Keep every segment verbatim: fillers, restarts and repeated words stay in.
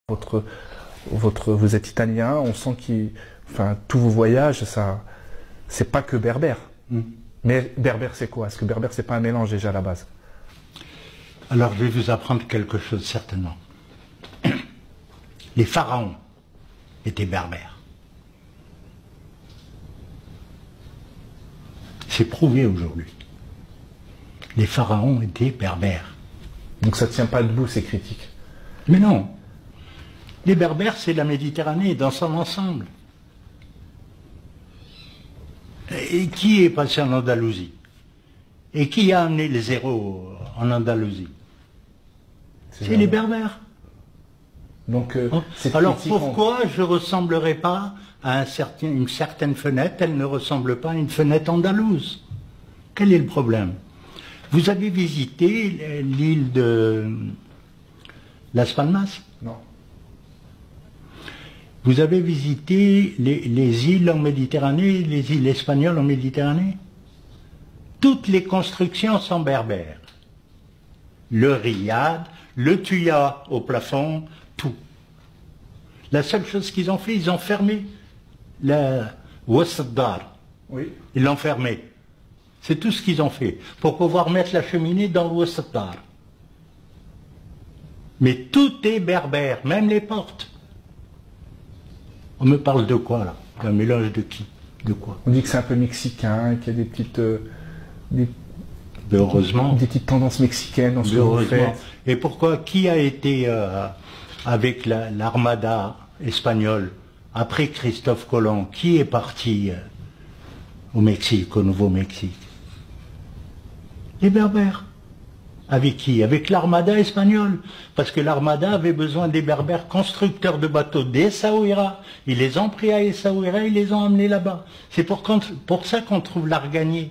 Votre, votre, vous êtes italien, on sent que enfin, tous vos voyages, ça, c'est pas que berbère. Mm. Mais berbère, c'est quoi? Est-ce que berbère, c'est pas un mélange déjà à la base? Alors, je vais vous apprendre quelque chose, certainement. Les pharaons étaient berbères. C'est prouvé aujourd'hui. Les pharaons étaient berbères. Donc ça tient pas debout, ces critiques? Mais non. Les berbères, c'est la Méditerranée dans son ensemble. Et qui est passé en Andalousie? Et qui a amené les zéros en Andalousie? C'est les berbères. Donc, euh, alors pourquoi je ne ressemblerai pas à un certain, une certaine fenêtre, elle ne ressemble pas à une fenêtre andalouse? Quel est le problème? Vous avez visité l'île de Las Palmas? Non. Vous avez visité les, les îles en Méditerranée, les îles espagnoles en Méditerranée? Toutes les constructions sont berbères. Le riad, le tuya au plafond, tout. La seule chose qu'ils ont fait, ils ont fermé la Wassaddar. Oui. Ils l'ont fermé. C'est tout ce qu'ils ont fait, pour pouvoir mettre la cheminée dans le Wassaddar. Mais tout est berbère, même les portes. On me parle de quoi, là? Un mélange de qui? De quoi? On dit que c'est un peu mexicain, qu'il y a des petites... Euh, des, heureusement. Des petites tendances mexicaines en ce que vous faites. Et pourquoi? Qui a été euh, avec l'armada la, espagnole, après Christophe Colomb, qui est parti euh, au Mexique, au Nouveau-Mexique? Les berbères. Avec qui? Avec l'armada espagnole. Parce que l'armada avait besoin des berbères constructeurs de bateaux d'Essaouira. Ils les ont pris à Essaouira, ils les ont amenés là-bas. C'est pour, pour ça qu'on trouve l'Arganier.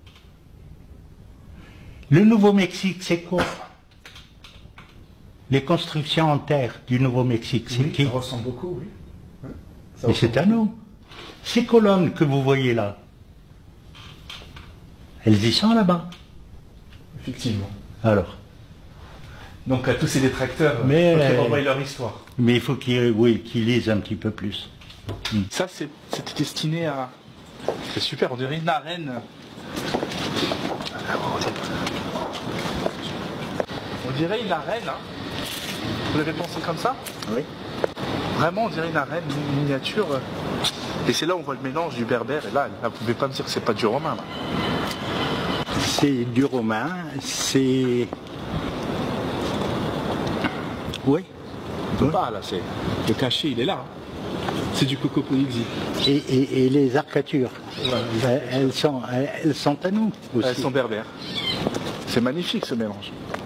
Le Nouveau-Mexique, c'est quoi? Les constructions en terre du Nouveau-Mexique, c'est oui, qui? Ça ressemble beaucoup, oui. oui Mais c'est à nous. Ces colonnes que vous voyez là, elles y sont là-bas. Effectivement. Alors. Donc à tous ces détracteurs, mais, il faut qu'ils euh, revoient leur histoire. Mais il faut qu'ils oui, qu'ils lisent un petit peu plus. Mm. Ça, c'était destiné à... C'est super, on dirait une arène. On dirait une arène, hein. Vous l'avez pensé comme ça? Oui. Vraiment, on dirait une arène, une miniature. Et c'est là où on voit le mélange du berbère. Et là, vous ne pouvez pas me dire que c'est pas du romain, là. C'est du romain, c'est... Oui. On peut pas, là, c'est... Le cachet, il est là. Hein. C'est du coco poésie. Et, et, et les arcatures, ouais. elles, sont, elles sont à nous aussi. Elles sont berbères. C'est magnifique, ce mélange.